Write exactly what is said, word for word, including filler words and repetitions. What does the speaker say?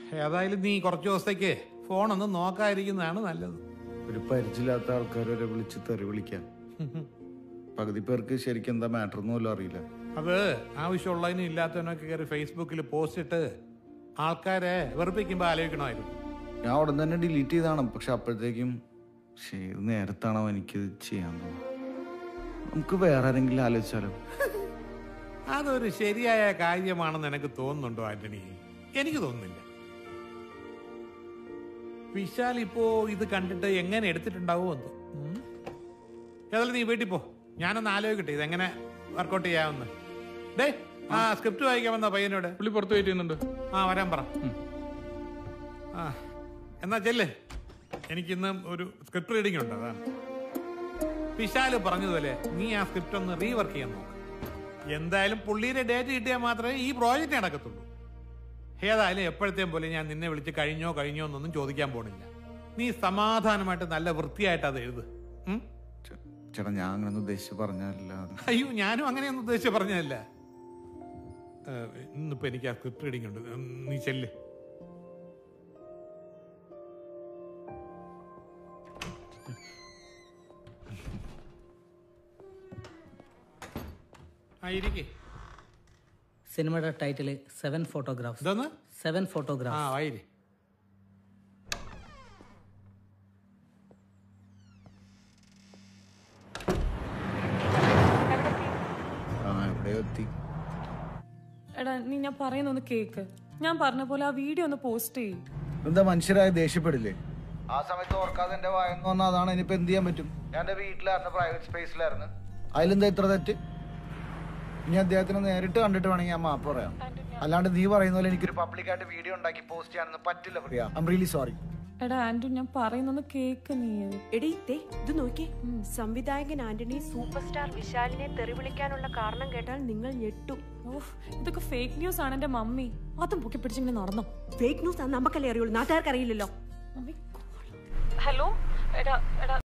ഏതായാലും നീ കുറച്ച് ദിവസത്തേക്ക് ഫോണൊന്നും നോക്കാതിരിക്കുന്നതാണ് നല്ലത്. ഒരു പരിചയമില്ലാത്ത ആൾക്കാരെ വിളിച്ച് തെറി വിളിക്കാൻ പകുതി പേർക്ക് ശരിക്കും എന്താ മാറ്റർ ഒന്നും അറിയില്ല. അത് ആവശ്യമുള്ളതിനും ഇല്ലാത്തതിനൊക്കെ കയറി ഫേസ്ബുക്കിൽ പോസ്റ്റ് ഇട്ട് ആൾക്കാരെ വെറുപ്പിക്കുമ്പോൾ ആലോചിക്കണമായിരുന്നു. ഞാൻ ഉടൻ തന്നെ ഡിലീറ്റ് ചെയ്താണ്. പക്ഷെ അപ്പോഴത്തേക്കും ഏത് നേരത്താണോ എനിക്കിത് ചെയ്യാൻ തോന്നുന്നത്. നമുക്ക് വേറെ ആരെങ്കിലും ആലോചിച്ചാലോ? അതൊരു ശരിയായ കാര്യമാണെന്ന് എനിക്ക് തോന്നുന്നുണ്ടോ ആന്റണി? എനിക്ക് തോന്നുന്നില്ല. വിശാൽ ഇപ്പോ ഇത് കണ്ടിട്ട് എങ്ങനെ എടുത്തിട്ടുണ്ടാവോ എന്തോ. ഏതായാലും നീ വീട്ടിൽ പോ, ഞാനൊന്ന് ആലോചിക്കട്ടെ ഇതെങ്ങനെ വർക്കൗട്ട് ചെയ്യാമെന്ന്. ഡേ ആ സ്ക്രിപ്റ്റ് വായിക്കാൻ വന്ന പയ്യനോട്. പുള്ളി പുറത്ത് വെയിറ്റ് ചെയ്യുന്നുണ്ട്. ആ വരാൻ പറ. ആ എന്നാ ചെല്ലേ, എനിക്കിന്ന് ഒരു സ്ക്രിപ്റ്റ് റീഡിംഗ് ഉണ്ട്. അതാണ് വിശാല് പറഞ്ഞതുപോലെ നീ ആ സ്ക്രിപ്റ്റ് ഒന്ന് റീവർക്ക് ചെയ്യാൻ നോക്ക്. എന്തായാലും പുള്ളിയുടെ ഡേറ്റ് കിട്ടിയാൽ മാത്രമേ ഈ പ്രോജക്റ്റ് നടക്കത്തുള്ളൂ. ഏതായാലും എപ്പോഴത്തെയും പോലെ ഞാൻ നിന്നെ വിളിച്ച് കഴിഞ്ഞോ കഴിഞ്ഞോ എന്നൊന്നും ചോദിക്കാൻ പോണില്ല. നീ സമാധാനമായിട്ട് നല്ല വൃത്തിയായിട്ട് അത് എഴുത്. ചേട്ടാ ഞാൻ അങ്ങനെ ഉദ്ദേശിച്ച് പറഞ്ഞല്ല. അയ്യോ ഞാനും അങ്ങനെയൊന്നും ഉദ്ദേശിച്ച് പറഞ്ഞതല്ല. ഇന്നിപ്പോ എനിക്ക് ആ സ്ക്രിപ്റ്റ് റീഡിംഗ് ഉണ്ട്, നീ ചെല്ല്. സിനിമയുടെ title seven photographs. Seven photographs. ആ വായിരി. എടാ നീ ഞാൻ പറയുന്ന ഒന്ന് കേക്ക്. ഞാൻ പറഞ്ഞ പോലെ ആ വീഡിയോ ഒന്ന് പോസ്റ്റ് ചെയ്യും. എന്താ മനുഷ്യരായ ദേഷ്യപ്പെടില്ലേ? ആ സമയത്ത് ഓർക്കാതെ എന്റെ വായന്ന് വന്ന അതാണ്. ഇനിയിപ്പോ എന്ത് ചെയ്യാൻ പറ്റും? ഞാൻ എന്റെ വീട്ടിലായിരുന്നു, പ്രൈവറ്റ് സ്പേസിലായിരുന്നു. അതിലെന്താ ഇത്ര തെറ്റ്? ഇനി അദ്ദേഹത്തിനെ നേരിട്ട് കണ്ടിട്ട് വേണമെങ്കിൽ ഞാൻ മാപ്പ് പറയാം. അല്ലാണ്ട് നീ പറയുന്ന പോലെ എനിക്കൊരു പബ്ലിക്കായിട്ട് വീഡിയോ ഉണ്ടാക്കി പോസ്റ്റ് ചെയ്യാനൊന്നും പറ്റില്ല Priya. I am really sorry. എടാ ആന്റണി ഞാൻ പറയുന്നൊന്ന് കേക്ക് നീ. എടീ ഇത് നോക്കിയേ, സംവിധായകൻ ആന്റണി സൂപ്പർ സ്റ്റാർ വിശാലിനെ തെറി വിളിക്കാനുള്ള കാരണം കേട്ടാൽ നിങ്ങൾ ഞെട്ടും. ഓഹ് ഇതൊക്കെ ഫേക്ക് ന്യൂസ് ആണ്. എന്റെ മമ്മി അതും പൊക്കി പിടിച്ചിങ്ങനെ നടന്നോ? ഫേക്ക് ന്യൂസ് നമുക്കല്ലേ അറിയുള്ളൂ, നാട്ടുകാർക്ക് അറിയില്ലല്ലോ. ഹലോ എടാ എടാ